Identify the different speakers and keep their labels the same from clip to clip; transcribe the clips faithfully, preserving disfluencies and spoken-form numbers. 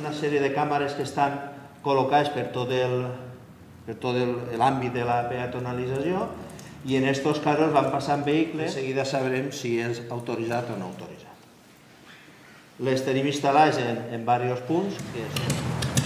Speaker 1: una sèrie de càmeres que estan col·locades per tot l'àmbit de la peatonalització i en aquests casos van passant vehicles, de seguida sabrem si és autoritzat o no autoritzat. Les tenim instal·lades en diversos punts, que són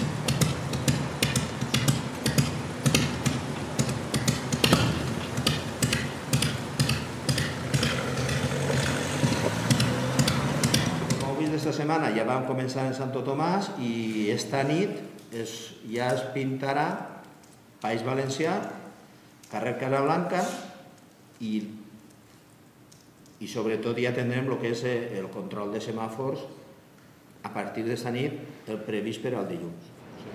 Speaker 1: esta setmana ja vam començar en Santo Tomàs i esta nit ja es pintarà País Valencià, carrer Casablanca i sobretot ja tindrem el que és el control de semàfors a partir d'esta nit, el previst per al dilluns.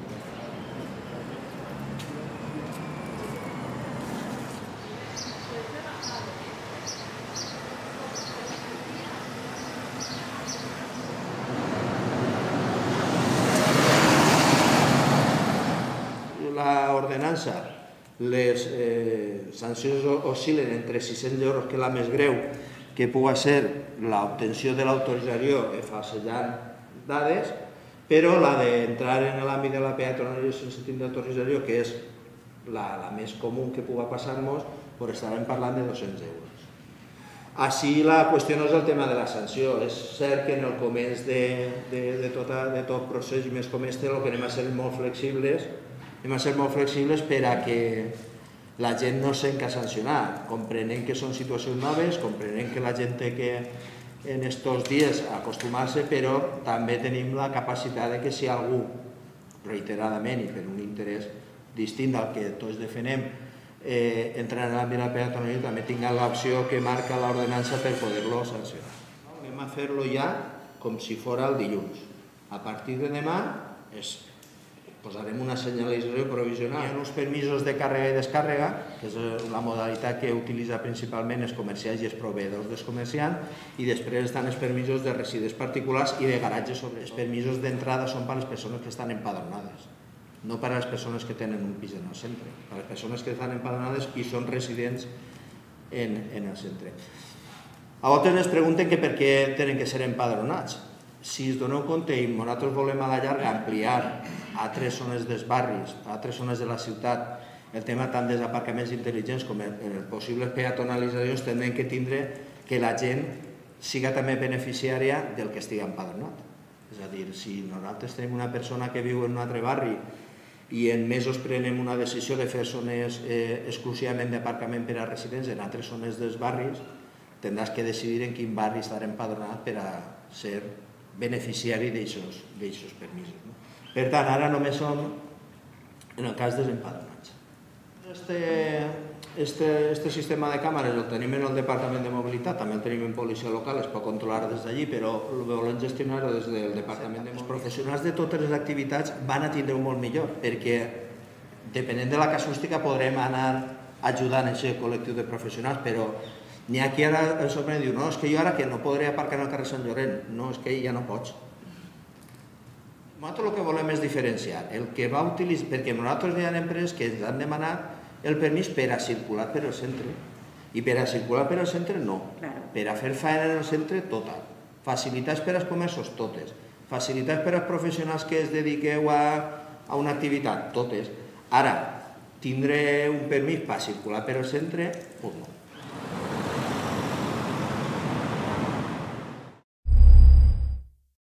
Speaker 1: L'ordenança, les sancions oscil·len entre sis-cents euros, que és la més greu, que pugui ser l'obtenció de l'autorització falsejant dades, però la d'entrar en l'àmbit de la peatonalització sense tindre autorització, que és la més comú que pugui passar-nos, estarem parlant de dos-cents euros. Així la qüestió no és el tema de la sanció, és cert que en el començ de tot procés i més com este el que anem a ser molt flexibles Hem de ser molt flexibles per a que la gent no sent que sancionar, comprenent que són situacions noves, comprenent que la gent té que en aquests dies acostumar-se, però també tenim la capacitat de que si algú, reiteradament i per un interès distint del que tots defenem, entra en l'àmbit de la peatonalitat, també tinguin l'opció que marca l'ordenança per poder-lo sancionar. Anem a fer-lo ja com si fos el dilluns. A partir de demà posarem una senyalització provisional. Hi ha uns permisos de càrrega i descàrrega, que és la modalitat que utilitza principalment els comerciants i els proveïdors dels comerciants, i després estan els permisos de residus particulars i de garatges sobre. Els permisos d'entrada són per a les persones que estan empadronades, no per a les persones que tenen un pis en el centre, per a les persones que estan empadronades i són residents en el centre. A vegades ens pregunten per què tenen que ser empadronats. Si es doneu compte i nosaltres volem a la llarga ampliar a altres zones dels barris, a altres zones de la ciutat, el tema tant dels aparcaments intel·ligents com les possibles peatonalitzacions, tindrem que tindre que la gent siga també beneficiària del que estigui empadronat. És a dir, si nosaltres tenim una persona que viu en un altre barri i en mesos prenem una decisió de fer zones exclusivament d'aparcament per a residents en altres zones dels barris, tindràs que decidir en quin barri estarà empadronat per a ser beneficiari d'aquests permisos. Per tant, ara només som en el cas dels empadronats. Este sistema de càmeres el tenim en el Departament de Mobilitat, també el tenim en policia local, es pot controlar des d'allí, però el volem gestionar des del Departament de Mobilitat. Els professionals de totes les activitats van a tindre molt millor, perquè depenent de la casuística podrem anar ajudant a aquest col·lectiu de professionals, però n'hi ha qui ara el sorprèn i diu, no, és que jo ara que no podré aparcar al carrer Sant Llorenç. No, és que ja no pots. Nosaltres el que volem és diferenciar. El que va utilitzar, perquè nosaltres hi ha empreses que ens han demanat el permís per a circular per al centre. I per a circular per al centre no. Per a fer feina en el centre, tota. Facilitats per als comerços, totes. Facilitats per als professionals que es dediqueu a una activitat, totes. Ara, tindré un permís per a circular per al centre, doncs no.